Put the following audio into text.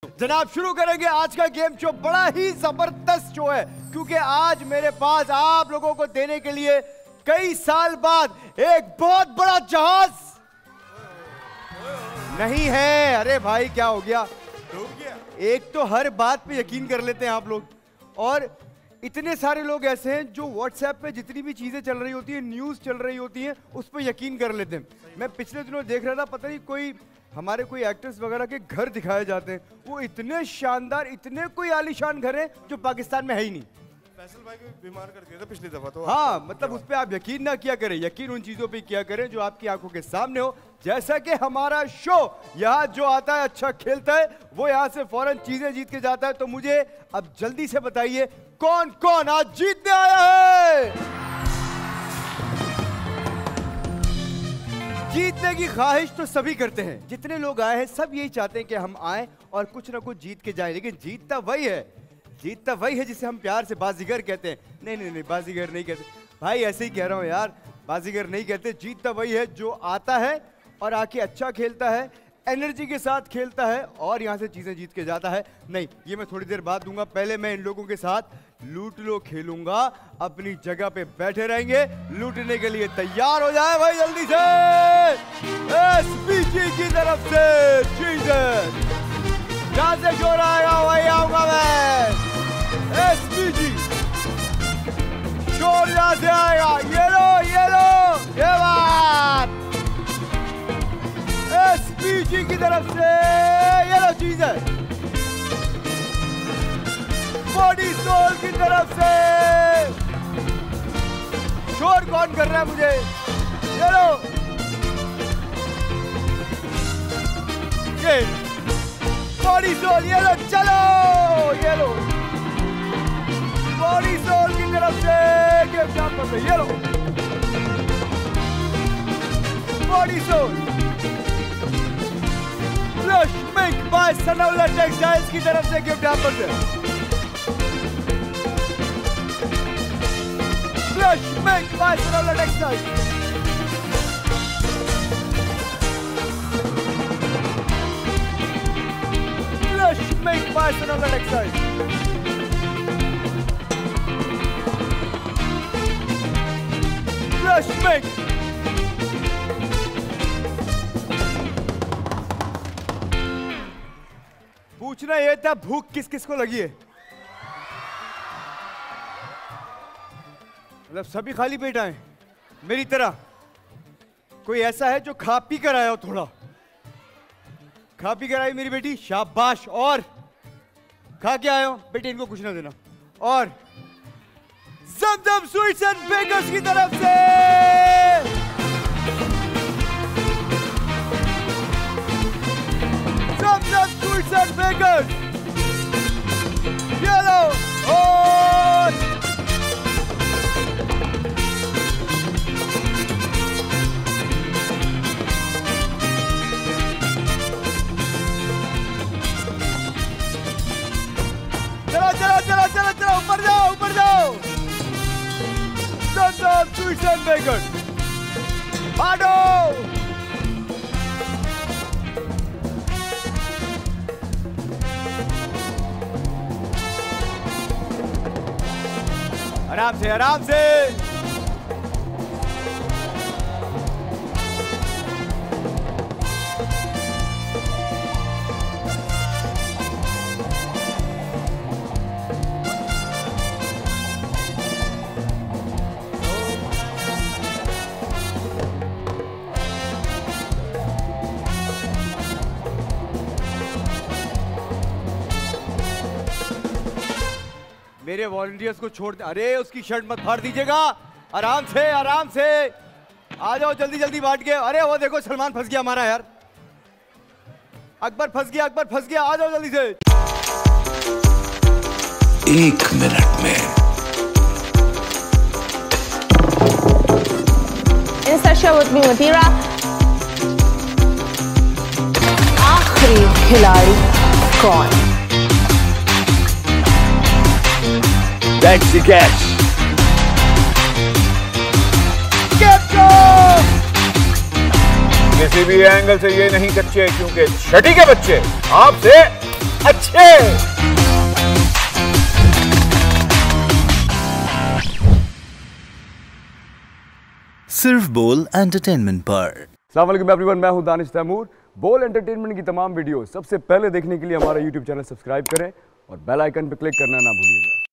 जनाब शुरू करेंगे आज का गेम शो। बड़ा ही जबरदस्त शो है क्योंकि आज मेरे पास आप लोगों को देने के लिए कई साल बाद एक बहुत बड़ा जहाज नहीं है। अरे भाई क्या हो गया? डूब गया। एक तो हर बात पे यकीन कर लेते हैं आप लोग, और इतने सारे लोग ऐसे हैं जो व्हाट्सएप पे जितनी भी चीजें चल रही होती है, न्यूज चल रही होती है, उस पर यकीन कर लेते हैं। मैं पिछले दिनों देख रहा था, पता नहीं हमारे कोई एक्टर्स वगैरह के घर दिखाए जाते हैं, वो इतने शानदार, इतने कोई आलीशान घर हैं जो पाकिस्तान में है ही नहीं। फैसल भाई को बीमार कर दिया था पिछली दफा तो। हाँ, मतलब उस पर आप यकीन ना किया करें, यकीन उन चीजों पे किया करें जो आपकी आंखों के सामने हो। जैसा कि हमारा शो यहाँ जो आता है अच्छा खेलता है, वो यहाँ से फौरन चीजें जीत के जाता है। तो मुझे अब जल्दी से बताइए कौन कौन आज जीतने आया है। जीतने की ख्वाहिश तो सभी करते हैं, जितने लोग आए हैं सब यही चाहते हैं कि हम आए और कुछ ना कुछ जीत के जाएं, लेकिन जीतता वही है जिसे हम प्यार से बाजीगर कहते हैं। नहीं, बाजीगर नहीं कहते भाई, ऐसे ही कह रहा हूं यार, बाजीगर नहीं कहते। जीतता वही है जो आता है और आके अच्छा खेलता है, एनर्जी के साथ खेलता है और यहाँ से चीजें जीत के जाता है। नहीं, ये मैं थोड़ी देर बाद दूंगा, पहले मैं इन लोगों के साथ लूट लो खेलूंगा। अपनी जगह पे बैठे रहेंगे, लूटने के लिए तैयार हो जाए भाई जल्दी से। एसपीजी की तरफ से चीजें जहां से शोर आएगा वही आऊंगा मैं। एसपीजी शोर जहां से आएगा, ये लो ये बात। एसपीजी की तरफ से ये लो चीजें। बॉडी सोल की तरफ से शोर कौन कर रहा है मुझे? ये लो ये बॉडी सोल, ये लो चलो, ये लो बॉडी सोल की तरफ से गिफ्ट आपको से, ये लो body soul. Flush make by Sanaulla textiles की तरफ से गिफ्ट आपको से। Flush Make by Sinola Textiles. Flush Make by Sinola Textiles. Flush Make. पूछना यह था भूख किस किस को लगी है? मतलब सभी खाली पेट आए मेरी तरह? कोई ऐसा है जो खा पी कर आया हो? थोड़ा खा पी कर आई मेरी बेटी, शाबाश। और खा के आए हो बेटी, इनको कुछ ना देना। और ज़मज़म स्वीट्स एंड बेकर्स की तरफ से ज़मज़म स्वीट्स एंड बेकर्स, ये लो। और चलो ऊपर जाओ। ज़मज़म स्वीट्स एंड बेकर्स बांटो। आराम से। मेरे वॉलंटियर्स को छोड़ दे। अरे उसकी शर्ट मत फाड़ दीजिएगा, आराम से आ जाओ, जल्दी बांट के। अरे वो देखो सलमान फंस गया हमारा यार, अकबर फंस गया, आ जाओ जल्दी से। 1 मिनट में आखिरी खिलाड़ी कौन? That's the catch. किसी भी एंगल से ये नहीं कच्चे, क्योंकि छठी के बच्चे आपसे अच्छे। सिर्फ बोल एंटरटेनमेंट पर। अस्सलाम वालेकुम एवरीवन, मैं हूं दानिश तैमूर। बोल एंटरटेनमेंट की तमाम वीडियो सबसे पहले देखने के लिए हमारा यूट्यूब चैनल सब्सक्राइब करें और बेल आइकन पर क्लिक करना ना भूलिएगा।